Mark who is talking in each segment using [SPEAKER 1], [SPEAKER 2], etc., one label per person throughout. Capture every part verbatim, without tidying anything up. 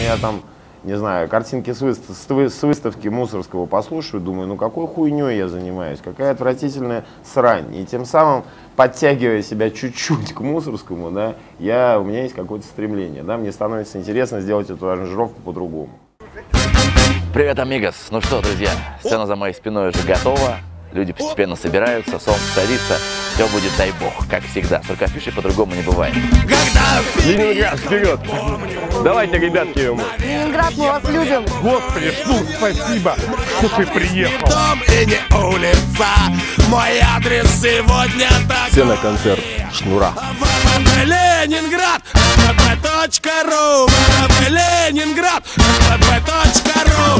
[SPEAKER 1] я там, не знаю, картинки с, выстав, с выставки Мусорского послушаю, думаю, ну какой хуйней я занимаюсь, какая отвратительная срань. И тем самым, подтягивая себя чуть-чуть к Мусорскому, да, я, у меня есть какое-то стремление, да, мне становится интересно сделать эту аранжировку по-другому.
[SPEAKER 2] Привет, амигос! Ну что, друзья, сцена за моей спиной уже готова. Люди постепенно собираются, солнце садится, все будет, дай бог, как всегда. Только афиши по-другому не бывает.
[SPEAKER 3] Ленинград, вперед! Давайте, ребятки,
[SPEAKER 4] Ленинград, мы вас любим!
[SPEAKER 3] Господи, что, спасибо, что ты приехал!
[SPEAKER 5] Дом и не улица, мой адрес сегодня так.
[SPEAKER 3] Сцена, концерт, шнура.
[SPEAKER 5] Ленинград, точка ру, Ленинград, точка ру.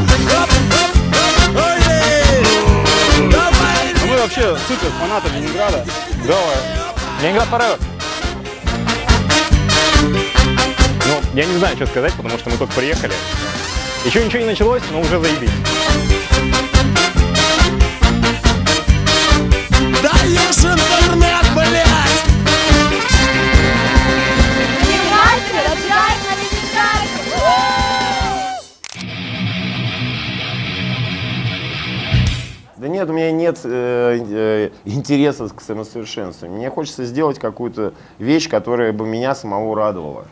[SPEAKER 3] Мы вообще супер фанаты Ленинграда. Давай. Ленинград forever. Ну, я не знаю, что сказать, потому что мы только приехали. Еще ничего не началось, но уже заебись.
[SPEAKER 5] Даешь интернет, блядь!
[SPEAKER 1] Да нет, у меня нет э, э, интереса к самосовершенствованию. Мне хочется сделать какую-то вещь, которая бы меня самого радовала.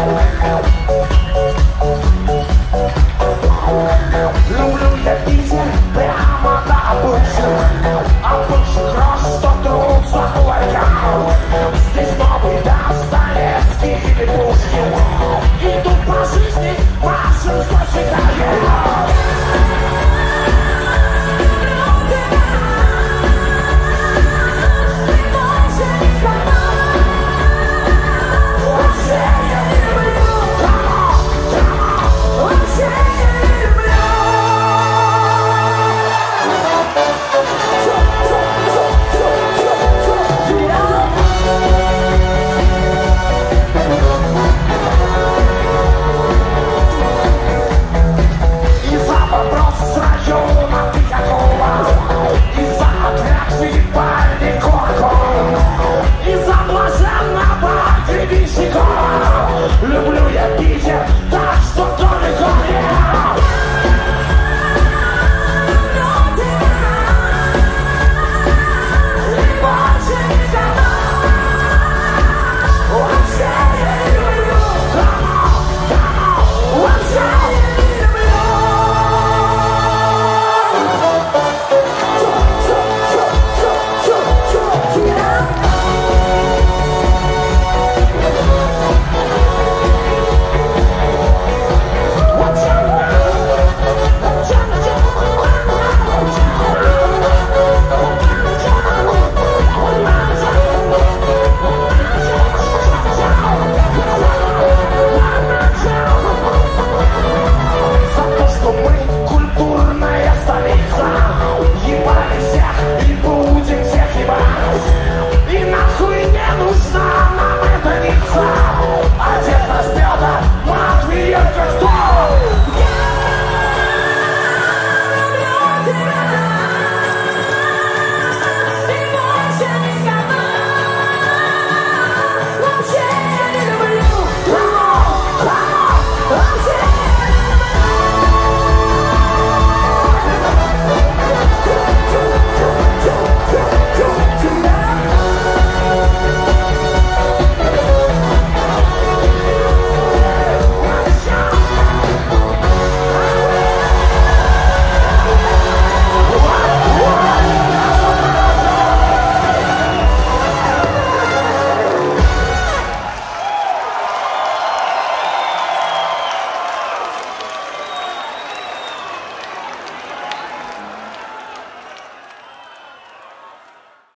[SPEAKER 6] Люблю я песня.